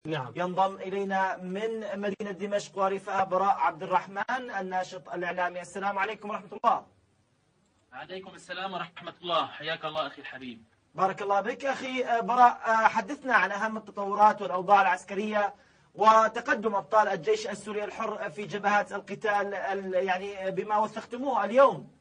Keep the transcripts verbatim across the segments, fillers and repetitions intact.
نعم. ينضم إلينا من مدينة دمشق ورفاه براء عبد الرحمن الناشط الإعلامي. السلام عليكم ورحمة الله. عليكم السلام ورحمة الله، حياك الله أخي الحبيب. بارك الله بك أخي براء، حدثنا عن أهم التطورات والأوضاع العسكرية وتقدم أبطال الجيش السوري الحر في جبهات القتال، يعني بما وثقتموه اليوم.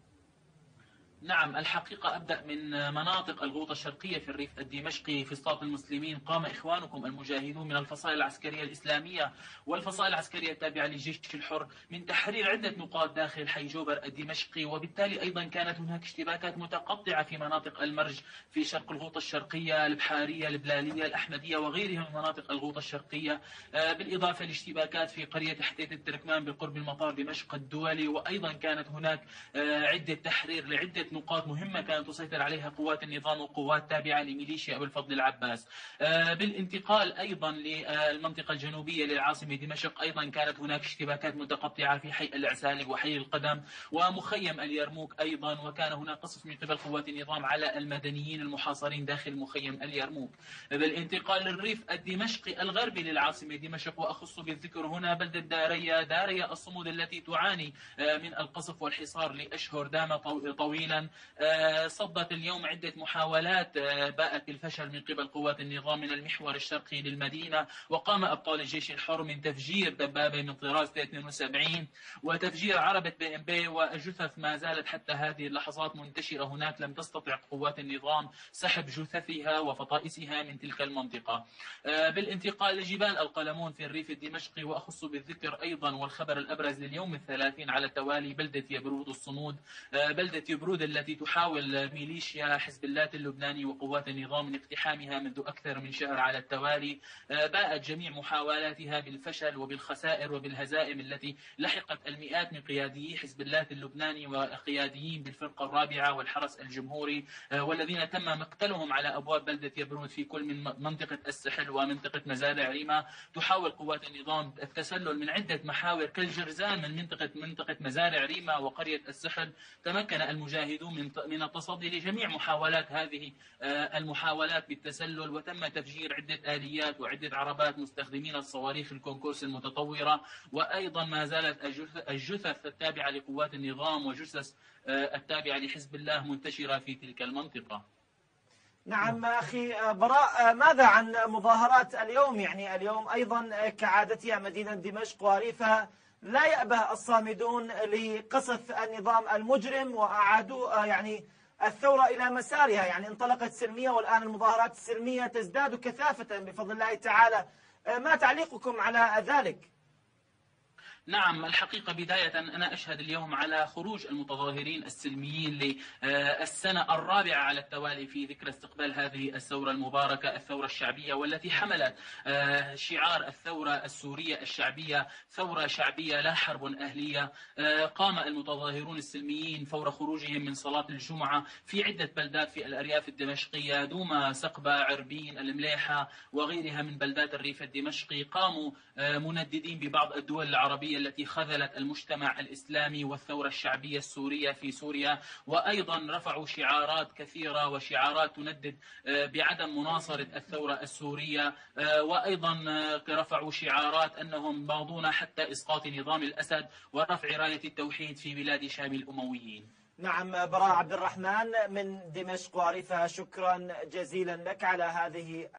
نعم، الحقيقة أبدأ من مناطق الغوطة الشرقية في الريف الدمشقي في سطات المسلمين. قام إخوانكم المجاهدون من الفصائل العسكرية الإسلامية والفصائل العسكرية التابعة للجيش الحر من تحرير عدة نقاط داخل حي جوبر الدمشقي، وبالتالي أيضا كانت هناك اشتباكات متقطعة في مناطق المرج في شرق الغوطة الشرقية، البحارية، البلالية، الأحمدية وغيرها من مناطق الغوطة الشرقية، بالإضافة لاشتباكات في قرية حتيت التركمان بقرب المطار دمشق الدولي. وأيضا كانت هناك عدة تحرير لعدة نقاط مهمة كانت تسيطر عليها قوات النظام وقوات تابعة لميليشيا أبو الفضل العباس. بالانتقال أيضا للمنطقة الجنوبية للعاصمة دمشق، أيضا كانت هناك اشتباكات متقطعة في حي العسالق وحي القدم ومخيم اليرموك أيضا، وكان هناك قصف من قبل قوات النظام على المدنيين المحاصرين داخل مخيم اليرموك. بالانتقال للريف الدمشقي الغربي للعاصمة دمشق، وأخص بالذكر هنا بلدة داريا، داريا الصمود التي تعاني من القصف والحصار لأشهر دام طويلا، صدت اليوم عدة محاولات باءت بالفشل من قبل قوات النظام من المحور الشرقي للمدينة، وقام أبطال الجيش الحر من تفجير دبابة من طراز اثنين وسبعين وتفجير عربة بي ام بي، والجثث ما زالت حتى هذه اللحظات منتشرة هناك. لم تستطع قوات النظام سحب جثثها وفطائسها من تلك المنطقة. بالانتقال لجبال القلمون في الريف الدمشقي، وأخص بالذكر أيضا والخبر الأبرز لليوم الثلاثين على التوالي بلدة يبرود الصمود، بلدة يبرود التي تحاول ميليشيا حزب الله اللبناني وقوات النظام من اقتحامها منذ أكثر من شهر على التوالي. باءت جميع محاولاتها بالفشل وبالخسائر وبالهزائم التي لحقت المئات من قياديي حزب الله اللبناني وقياديين بالفرقة الرابعة والحرس الجمهوري، والذين تم مقتلهم على أبواب بلدة يبرود في كل من منطقة السحل ومنطقة مزارع ريما. تحاول قوات النظام التسلل من عدة محاور كالجرزان من منطقة منطقة مزارع ريما وقرية السحل. تمكن المجاهدون من من التصدي لجميع محاولات هذه المحاولات بالتسلل، وتم تفجير عدة آليات وعدة عربات مستخدمين الصواريخ الكونكورس المتطورة. وأيضا ما زالت الجثث التابعة لقوات النظام وجثث التابعة لحزب الله منتشرة في تلك المنطقة. نعم أخي براء، ماذا عن مظاهرات اليوم؟ يعني اليوم أيضا كعادتها مدينة دمشق وريفها لا يأبه الصامدون لقصف النظام المجرم وأعادوا يعني الثورة إلى مسارها، يعني انطلقت سلمية والآن المظاهرات السلمية تزداد كثافة بفضل الله تعالى. ما تعليقكم على ذلك؟ نعم، الحقيقة بداية أنا أشهد اليوم على خروج المتظاهرين السلميين للسنة الرابعة على التوالي في ذكرى استقبال هذه الثورة المباركة، الثورة الشعبية، والتي حملت شعار الثورة السورية الشعبية، ثورة شعبية لا حرب أهلية. قام المتظاهرون السلميين فور خروجهم من صلاة الجمعة في عدة بلدات في الأرياف الدمشقية، دوما، سقبة، عربين، المليحة وغيرها من بلدات الريف الدمشقي. قاموا منددين ببعض الدول العربية التي خذلت المجتمع الإسلامي والثورة الشعبية السورية في سوريا، وأيضا رفعوا شعارات كثيرة وشعارات تندد بعدم مناصرة الثورة السورية، وأيضا رفعوا شعارات أنهم ماضون حتى إسقاط نظام الأسد ورفع راية التوحيد في بلاد شام الأمويين. نعم براء عبد الرحمن من دمشق وريفها، شكرا جزيلا لك على هذه